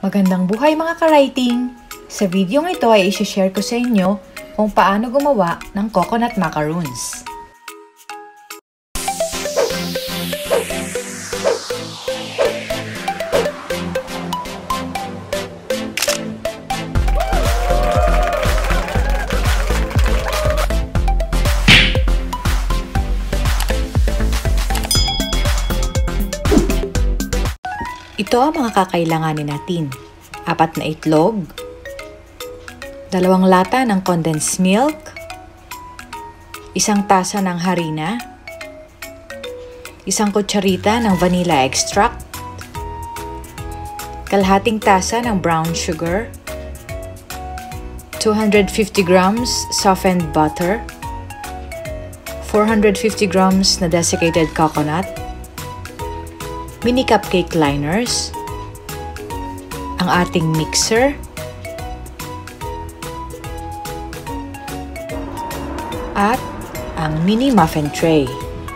Magandang buhay mga ka-writing! Sa video ito ay isi-share ko sa inyo kung paano gumawa ng coconut macaroons. Ito ang mga kakailanganin natin. 4 na itlog, 2 lata ng condensed milk, 1 tasa ng harina, 1 kutsarita ng vanilla extract, kalahating tasa ng brown sugar, 250 grams softened butter, 450 grams na desiccated coconut, mini cupcake liners, ang ating mixer, at ang mini muffin tray.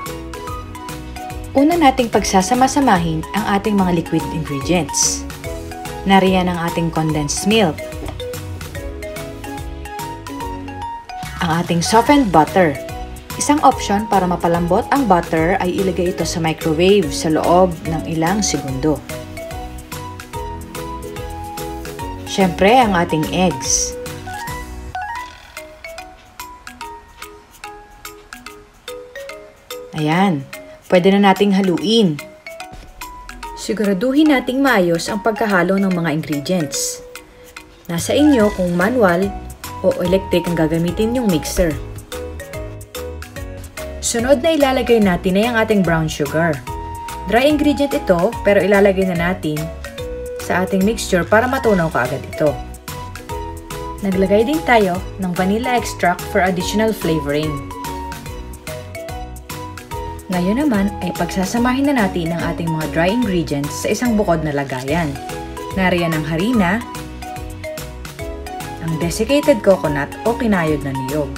Una nating pagsasama-samahin ang ating mga liquid ingredients. Nariyan ang ating condensed milk, ang ating softened butter. Isang option para mapalambot ang butter ay ilagay ito sa microwave sa loob ng ilang segundo. Siyempre, ang ating eggs. Ayan, pwede na nating haluin. Siguraduhin nating maayos ang pagkahalo ng mga ingredients. Nasa inyo kung manual o electric ang gagamitin yung mixer. Sunod na ilalagay natin ay ang ating brown sugar. Dry ingredient ito pero ilalagay na natin sa ating mixture para matunaw kaagad ito. Naglagay din tayo ng vanilla extract for additional flavoring. Ngayon naman ay pagsasamahin na natin ang ating mga dry ingredients sa isang bukod na lagayan. Nariyan ang harina, ang desiccated coconut o kinayod na niyog.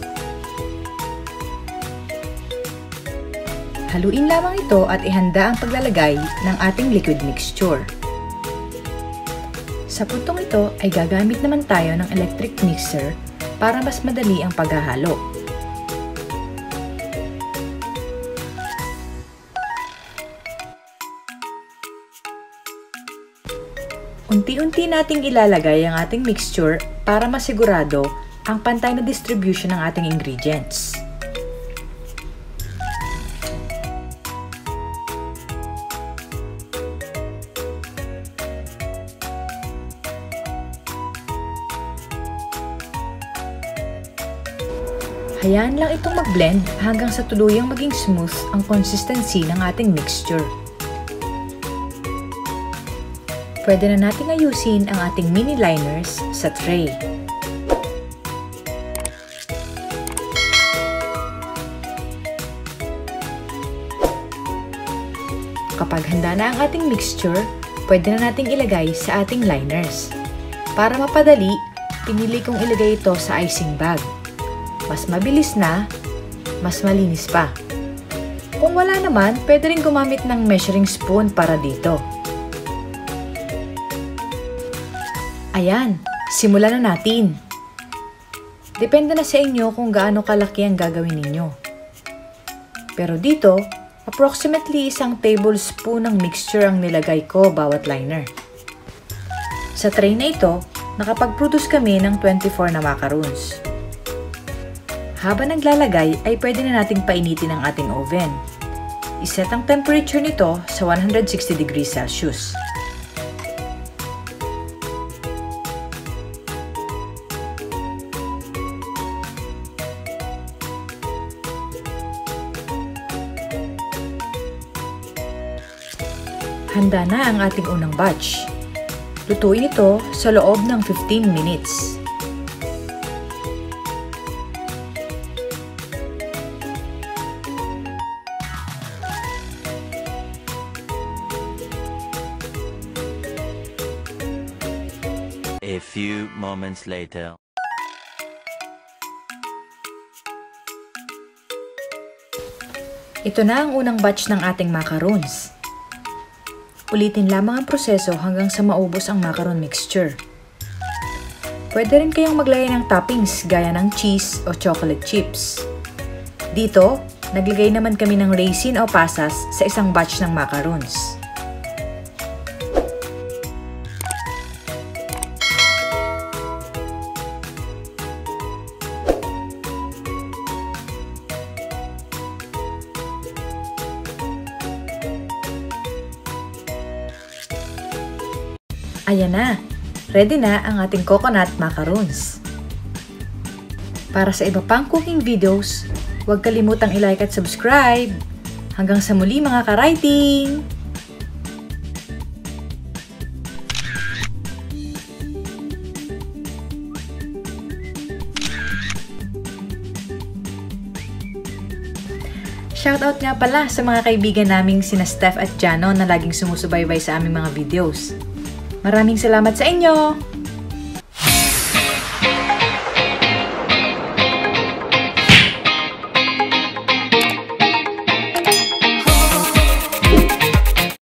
Haluin lamang ito at ihanda ang paglalagay ng ating liquid mixture. Sa puntong ito ay gagamit naman tayo ng electric mixer para mas madali ang paghahalo. Unti-unti nating ilalagay ang ating mixture para masigurado ang pantay na distribution ng ating ingredients. Hayaan lang itong mag-blend hanggang sa tuluyang maging smooth ang consistency ng ating mixture. Pwede na nating ayusin ang ating mini liners sa tray. Kapag handa na ang ating mixture, pwede na nating ilagay sa ating liners. Para mapadali, pinili kong ilagay ito sa icing bag. Mas mabilis na, mas malinis pa. Kung wala naman, pwede rin gumamit ng measuring spoon para dito. Ayan, simulan na natin. Depende na sa inyo kung gaano kalaki ang gagawin ninyo. Pero dito, approximately 1 tablespoon ng mixture ang nilagay ko bawat liner. Sa tray na ito, nakapag-produce kami ng 24 na macaroons. Habang naglalagay ay pwede na nating painitin ang ating oven. Iset ang temperature nito sa 160 degrees Celsius. Handa na ang ating unang batch. Lutuin ito sa loob ng 15 minutes. A few moments later. Ito na ang unang batch ng ating macaroons. Ulitin lamang ang proseso hanggang sa maubos ang macaron mixture. Pwede rin kayong maglagay ng toppings gaya ng cheese o chocolate chips. Dito, naglagay naman kami ng raisin o pasas sa isang batch ng macarons. Ayan na! Ready na ang ating coconut macarons. Para sa iba pang cooking videos, huwag kalimutang i-like at subscribe. Hanggang sa muli mga ka-writing! Shoutout nga pala sa mga kaibigan naming sina Steph at Jano na laging sumusubaybay sa aming mga videos. Maraming salamat sa inyo!